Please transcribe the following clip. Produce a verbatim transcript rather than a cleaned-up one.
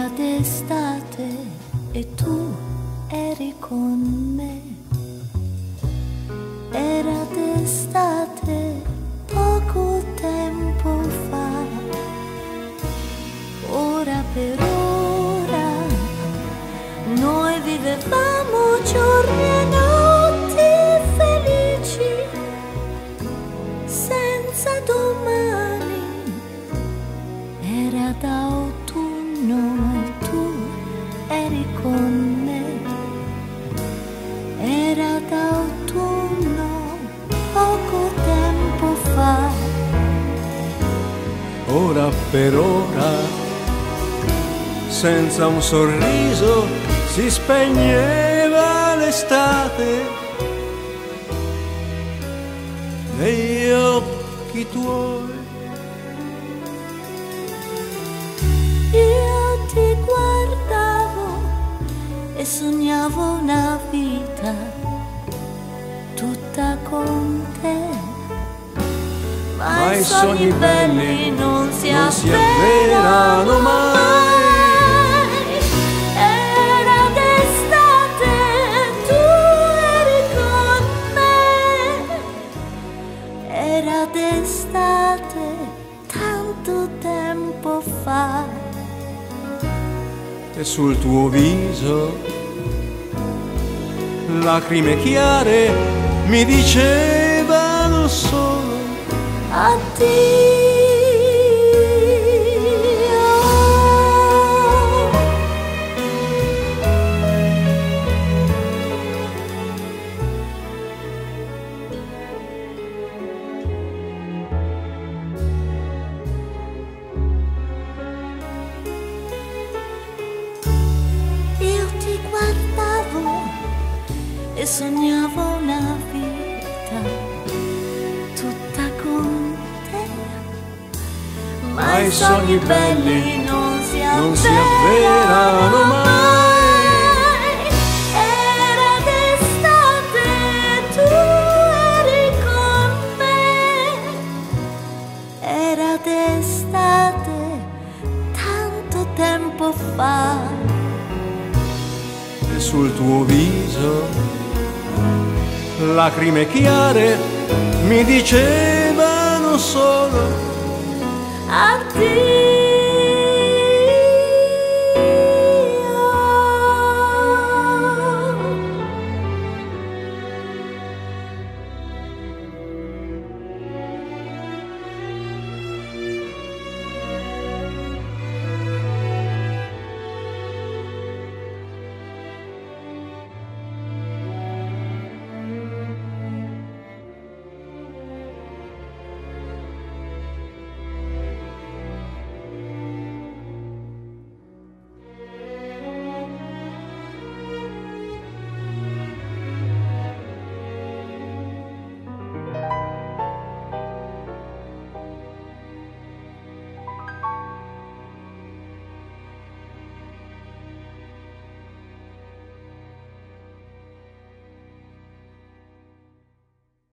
Era d'estate e tu eri con me. Era d'estate poco tempo fa. Ora per ora noi vivevamo giorni e notti felici, senza domani. Era d'autunno e tu eri con me. Era d'autunno poco tempo fa. Ora per ora, senza un sorriso, si spegneva l'estate negli occhi tuoi. Io ti guardavo e sognavo una vita tutta con te, ma, ma i sogni, sogni belli non si, non si avverano mai. Era d'estate, tu eri con me. Era d'estate tanto tempo fa. E sul tuo viso lacrime chiare mi dicevano solo addio. Io ti guardavo e sognavo una vita tutta con te, ma, ma i sogni belli non si non si avverano avverano mai. Era d'estate, tu eri con me. Era d'estate tanto tempo fa. E sul tuo viso lacrime chiare mi dicevano solo